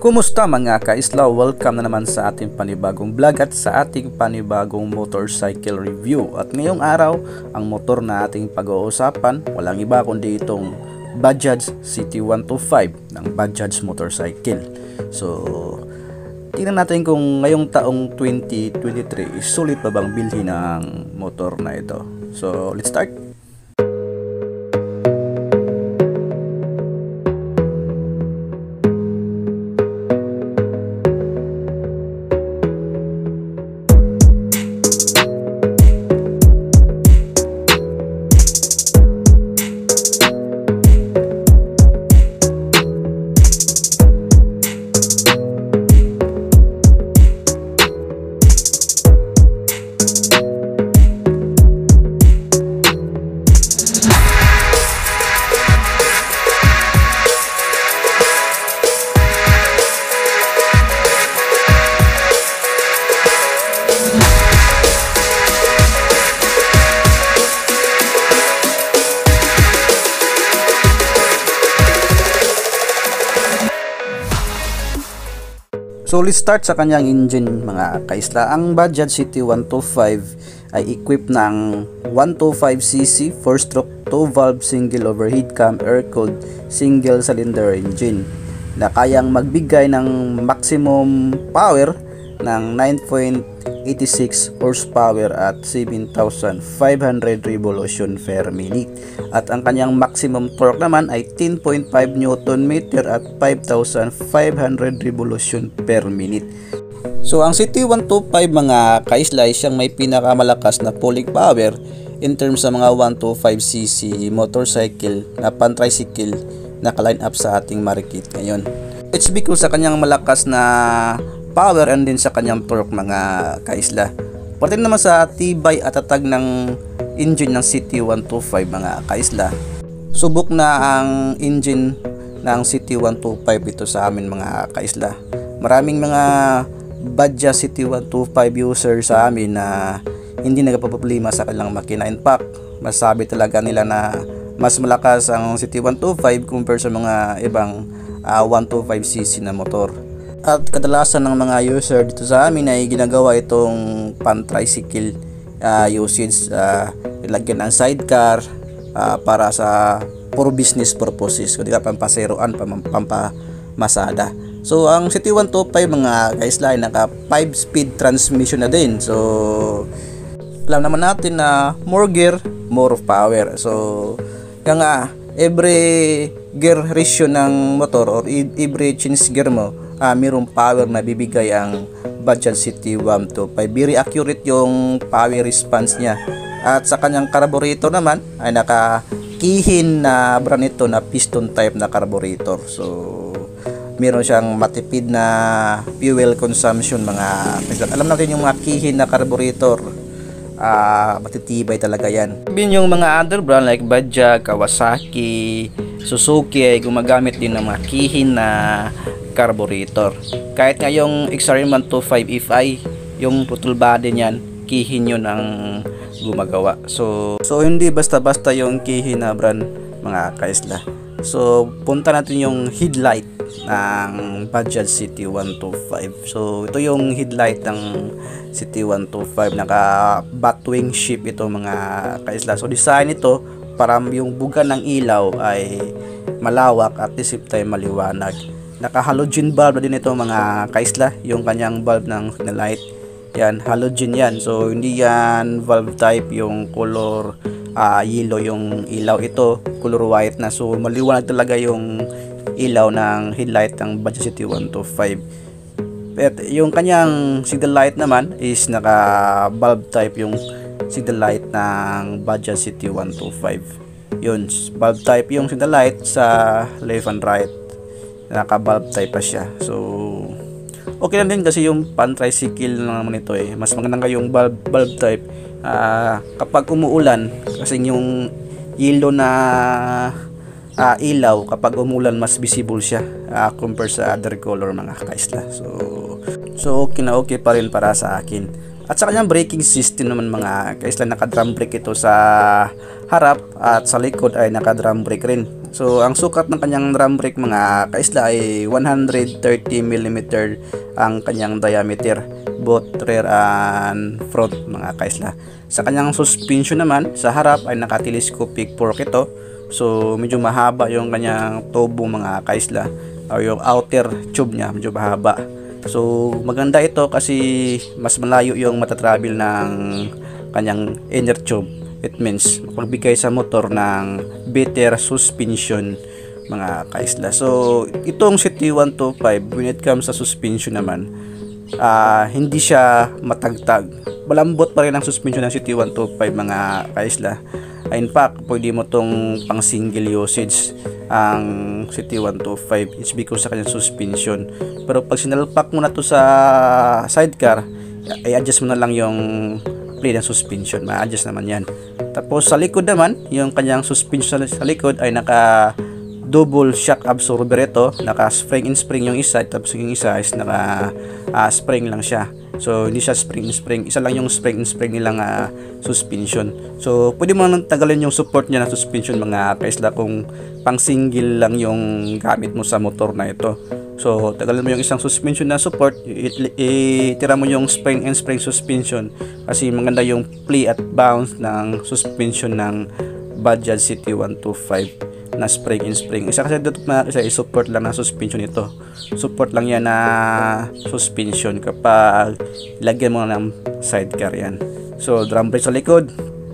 Kumusta mga ka-islaw? Welcome na naman sa ating panibagong vlog at sa ating panibagong motorcycle review. At ngayong araw, ang motor na ating pag-uusapan, walang iba kundi itong Bajaj CT125 ng Bajaj Motorcycle. So, tingnan natin kung ngayong taong 2023 sulit pa bang bilhin ang motor na ito. So, let's start! So let's start sa kanyang engine mga kaisla. Ang Bajaj CT125 ay equipped ng 125cc 4-stroke 2-valve single overhead cam air-cooled single cylinder engine na kayang magbigay ng maximum power ng 9.86 horsepower at 7,500 revolution per minute. At ang kanyang maximum torque naman ay 10.5 Nm at 5,500 revolution per minute. So ang CT125 mga kaisla ay siyang may pinakamalakas na pulling power in terms sa mga 125cc motorcycle na pan-tricycle na ka-line up sa ating market ngayon. It's because sa kanyang malakas na power and din sa kanyang torque mga kaisla. Pati naman sa tibay at tatag ng engine ng CT125 mga kaisla. Subok na ang engine ng CT125 ito sa amin mga kaisla. Maraming mga Bajaj CT125 user sa amin na hindi nagpaproblema sa kanilang makina. In fact, masabi talaga nila na mas malakas ang CT125 compare sa mga ibang 125cc na motor. At kadalasan ng mga user dito sa amin ay ginagawa itong pan-tricycle usage, ilagyan ng sidecar para sa for business purposes, kundi pampaseroan, pampamasada. So ang CT125 mga kaisla ay naka 5-speed transmission na din. So alam naman natin na more gear, more power. So kaya nga every gear ratio ng motor or every change gear mo, mayroong power na bibigay ang Bajaj CT125. Very accurate yung power response niya. At sa kanyang carburetor naman ay naka-kihin na brand ito na piston type na carburetor. So meron siyang matipid na fuel consumption mga kaisla. Alam natin yung mga kihin na carburetor, matitibay talaga yan. Yung mga other brand like Bajaj, Kawasaki, Suzuki ay gumagamit din ng mga kihin na carburetor. Kahit nga yung XRM125 FI, yung throttle body niyan, kihin yun ang gumagawa. So hindi basta-basta yung kihin na brand mga kaisla. So punta natin yung headlight ng Bajaj CT125. So ito yung headlight ng CT125, naka batwing shape ito mga kaisla. So design ito para yung buga ng ilaw ay malawak at the same time maliwanag. Naka halogen bulb na din ito mga kaisla, yung kanyang bulb ng light. Yan, halogen yan. So hindi yan valve type yung color yellow yung ilaw. Ito color white na. So maliwanag talaga yung ilaw ng headlight ng Bajaj CT125. At yung kanyang signal light naman is naka bulb type yung signal light ng Bajaj CT125. Yun, bulb type yung signal light sa left and right. Naka bulb type pa siya. So okay lang din kasi yung pan-tricycle naman ito mas maganda yung bulb type kapag umuulan, kasi yung yellow na ilaw kapag umulan mas visible siya compare sa other color mga kaisla. So okay na okay pa rin para sa akin. At sa kanyang braking system naman mga kaisla, naka drum brake ito sa harap at sa likod ay naka drum brake rin. So ang sukat ng kanyang drum brake mga kaisla ay 130 mm ang kanyang diameter, both rear and front mga kaisla. Sa kanyang suspension naman, sa harap ay naka-telescopic fork ito. So medyo mahaba yung kanyang tubo mga kaisla, or yung outer tube niya medyo mahaba. So maganda ito kasi mas malayo yung matatravel ng kanyang inner tube. It means magbigay sa motor ng better suspension mga kaisla. So itong CT125, when it comes sa suspension naman, hindi siya matagtag. Malambot pa rin ang suspension ng CT125 mga kaisla. In fact, pwede mo tong pang single usage ang CT125. It's because sa kanyang suspension. Pero pag sinalpak mo na to sa sidecar, i-adjust mo na lang yung play ng suspension. Ma-adjust naman yan. Tapos sa likod naman, yung kanyang suspension sa likod ay naka double shock absorber ito. Naka spring in spring yung isa, tapos yung isa is naka spring lang siya. So hindi siya spring in spring, isa lang yung spring in spring nilang suspension. So pwede mo nang tagalin yung support niya na suspension mga kaisla kung pang single lang yung gamit mo sa motor na ito. So tagalin mo yung isang suspension na support, itira mo yung spring and spring suspension kasi maganda yung play at bounce ng suspension ng Bajaj CT125 na spring in spring. Isa kasi dito na isa i-support lang na suspension ito. Support lang yan na suspension kapag lagyan mo ng sidecar yan. So drum brake sa likod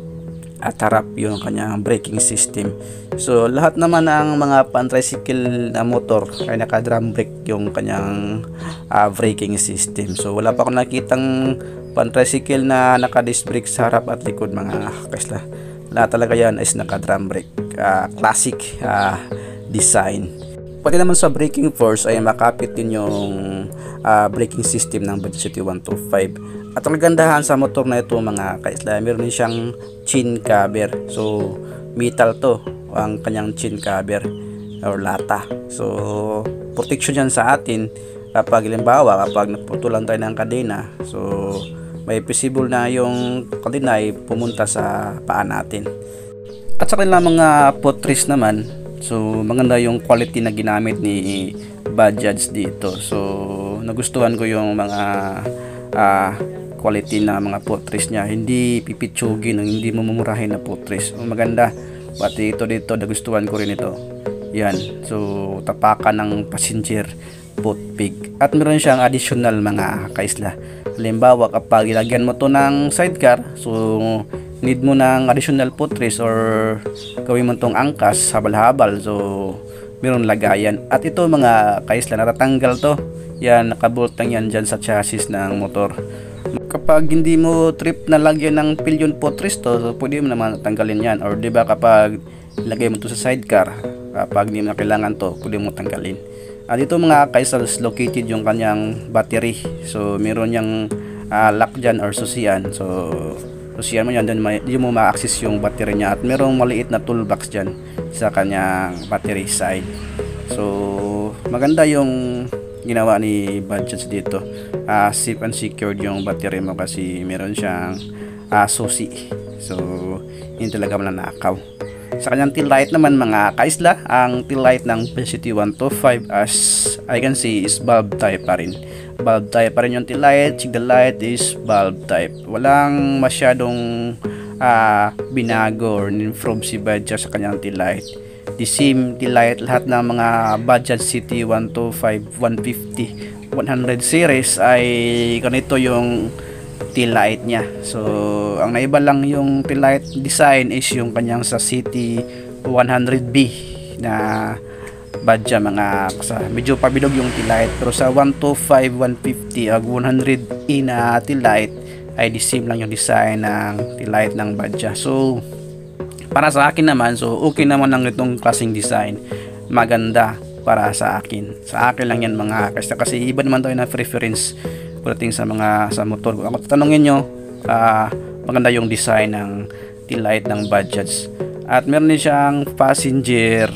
at harap yung kanyang braking system. So lahat naman ng mga pan-tricycle na motor ay naka drum brake yung kanyang braking system. So wala pa akong nakitang pan-tricycle na naka disc brake sa harap at likod mga kaisla. Lahat talaga yan is naka drum brake. Classic design. Pati naman sa braking force ay makapit din yung braking system ng Bajaj CT125. At ang gandahan sa motor na ito mga kaisla, meron din siyang chin cover. So metal to ang kanyang chin cover or lata. So protection yan sa atin kapag halimbawa kapag naputulan tayo ng kadena. So may possible na yung kadena ay pumunta sa paa natin. At sa kanilang mga footrest naman, so maganda yung quality na ginamit ni Bajaj dito. So nagustuhan ko yung mga quality na mga footrest niya. Hindi pipitsugin, hindi mamumurahin na footrest. So, maganda. Pati ito dito, nagustuhan ko rin ito. Yan. So tapakan ng passenger footpeg. At meron siyang additional mga kaisla. Halimbawa kapag ilagyan mo to ng sidecar, so need mo ng additional footrest or gawin mo tong angkas habal-habal, so meron lagayan. At ito mga kaisla, natatanggal to. Yan, nakabolt lang yan dyan sa chassis ng motor. Kapag hindi mo trip na lagyan ng pillion footrest to, so pwede mo naman tanggalin yan. Or diba kapag lagay mo to sa sidecar, kapag hindi mo na kailangan to, pwede mo tanggalin. At ito mga kaisla, located yung kanyang battery. So meron yung lock dyan or susian. So susian mo yan, hindi mo ma-access yung battery niya. At merong maliit na toolbox dyan sa kanyang battery side. So maganda yung ginawa ni Bajaj dito. Safe and secured yung battery mo kasi meron siyang susi. So hindi talaga mananakaw. Sa kanyang tail light naman mga kaisla, ang tail light ng CT125 as I can see is bulb type pa rin. Bulb type pa rin yung tail light. The light is bulb type. Walang masyadong binago or improve si Bajaj sa kanyang tail light. The same tail light lahat ng mga Bajaj CT125, 150, 100 series ay ganito yung tail light niya. So ang naiba lang yung tail light design is yung kanyang sa CT100B na Bajaj mga medyo pabilog yung tail light. Pero sa 125, 150 ag 100E na tail light ay the same lang yung design ng tail light ng Bajaj. So para sa akin naman, so okay naman ang itong klaseng design. Maganda para sa akin. Sa akin lang yan mga kasi iba naman tayo na preference pagdating sa mga sa motor. Kung ako tatanungin nyo, maganda yung design ng tail light ng Bajaj. At meron din siyang passenger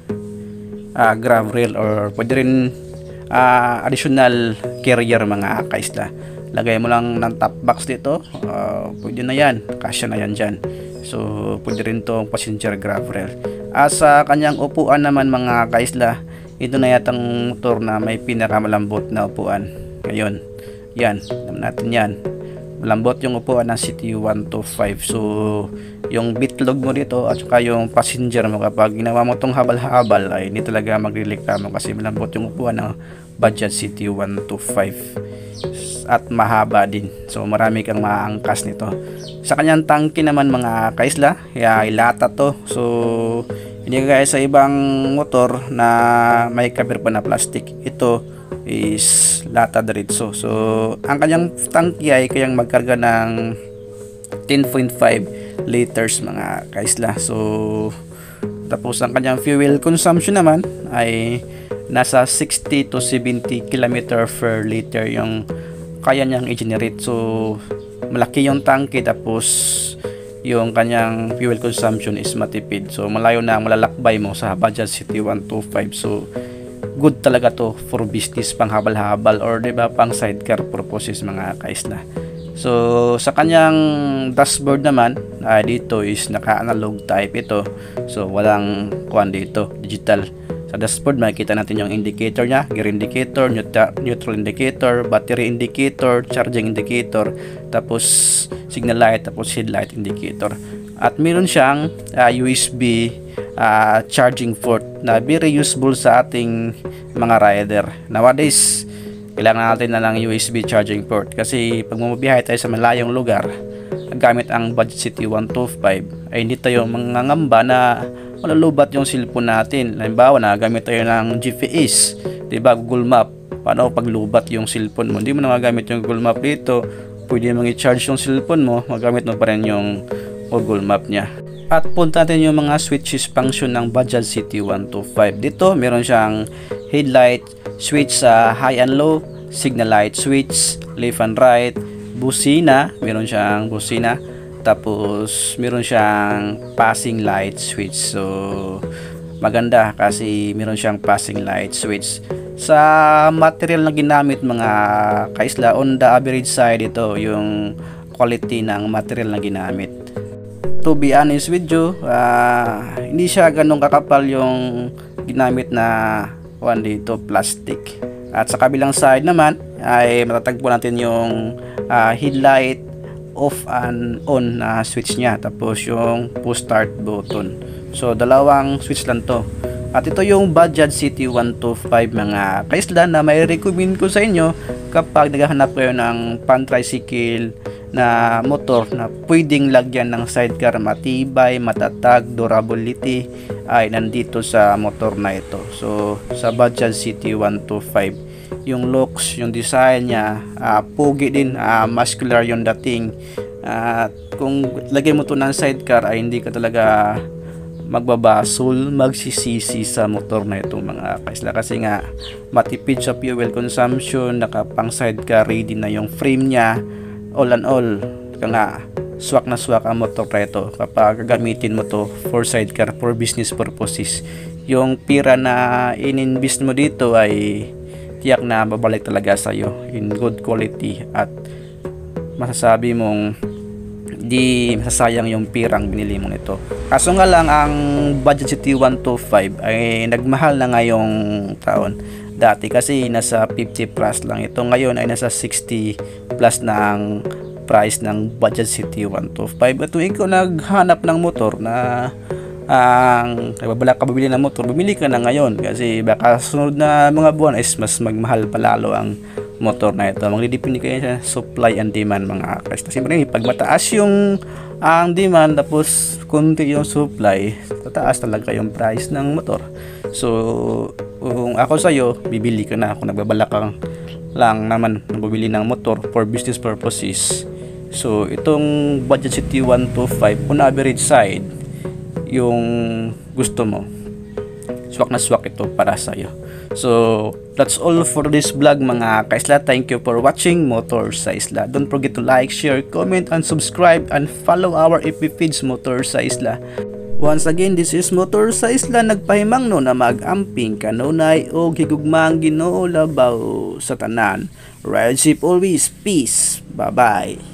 grab rail or pwede rin additional carrier mga kaisla. Lagay mo lang ng top box dito, pwede na yan, kasya na yan dyan. So pwede rin tong passenger grab rail. At sa kanyang upuan naman mga kaisla, ito na yatang motor na may pinakamalambot na upuan. Ngayon, yan, alam natin yan. Malambot yung upuan ng CT125. So, yung bitlog mo dito at saka yung passenger mo, kapag ginawa mo tong habal-habal ay hindi talaga maglilikta mo kasi malambot yung upuan ng Bajaj CT125 at mahaba din. So, marami kang maaangkas nito. Sa kanyang tangke naman mga kaisla, ay lata to. So, hindi kaya sa ibang motor na may cover pa na plastic. Ito is lata diretso. So, ang kanyang tangke ay kayang magkarga ng 10.5 liters mga kaisla. So, tapos ang kanyang fuel consumption naman ay nasa 60 to 70 km per liter yung kaya niyang i-generate. So, malaki yung tangke tapos yung kanyang fuel consumption is matipid. So, malayo na ang malalakbay mo sa Bajaj CT125. So, good talaga to for business, pang habal-habal or diba pang sidecar purposes mga kaisla. So sa kanyang dashboard naman dito is naka-analog type ito. So walang kuan dito, digital. Sa dashboard makikita natin yung indicator nya, gear indicator, neutral indicator, battery indicator, charging indicator, tapos signal light, tapos headlight indicator. At meron siyang USB charging port na very useful sa ating mga rider. Nowadays, kailangan natin na lang USB charging port kasi pag bumabiyahe tayo sa malayong lugar gamit ang Bajaj CT125 ay hindi tayo mangangamba na malulubat yung cellphone natin. Halimbawa na gamit tayo ng GPS, diba, Google Map. Paano paglubat yung cellphone mo? Hindi mo na magamit yung Google Map dito, pwede mong i-charge yung cellphone mo, magamit mo pa rin yung Google Map nya. At punta natin yung mga switches function ng Bajaj CT125. Dito meron siyang headlight switch sa high and low, signal light switch, left and right, busina, meron siyang busina, tapos meron siyang passing light switch. So maganda kasi meron siyang passing light switch. Sa material na ginamit mga kaisla, on the average side ito yung quality ng material na ginamit. To be honest with you, hindi siya ganun kakapal yung ginamit na dito plastic. At sa kabilang side naman ay matatagpo natin yung headlight off and on na switch nya, tapos yung push start button. So dalawang switch lang to. At ito yung Bajaj CT125 mga kaisla na may recommend ko sa inyo kapag naghahanap kayo ng pan-tricycle na motor na pwedeng lagyan ng sidecar, matibay, matatag, durability ay nandito sa motor na ito. So sa Bajaj CT125 yung looks, yung design niya, pogi din, muscular yung dating. Kung lagyan mo to ng sidecar ay hindi ka talaga magbabasol, magsisisi sa motor na ito mga kaisla kasi nga matipid sa fuel consumption, nakapang sidecar ready na yung frame niya. All and all, nga swak na swak ang motor na ito kapag gagamitin mo to for sidecar, for business purposes. Yung pira na ininvest mo dito ay tiyak na babalik talaga sa iyo in good quality at masasabi mong di masasayang yung pirang binili mo nito. Kaso nga lang ang Bajaj CT125 ay nagmahal na ngayong taon. Dati kasi nasa 50 plus lang ito, ngayon ay nasa 60 plus na ang price ng Bajaj CT125. At kung ikaw naghanap ng motor na ang nagbabalak ka bumili ng motor, bumili ka na ngayon kasi baka sunod na mga buwan is mas magmahal palalo ang motor na ito. Magdidepende kayo sa supply and demand mga guys. Siyempre pag mataas yung ang demand tapos konti yung supply, tataas talaga yung price ng motor. So kung ako sa'yo, bibili ka na kung nagbabalak kang lang naman bumili ng motor for business purposes. So itong Bajaj CT125 on average side yung gusto mo, swak na swak ito para sa'yo. So that's all for this vlog mga kaisla. Thank you for watching Motor sa Isla. Don't forget to like, share, comment, and subscribe, and follow our FB page Motor sa Isla. Once again, this is Motor sa Isla, nagpahimangno na mag-amping kanunay o higugmang Ginoo labaw sa tanan. Ride safe always, peace, bye bye.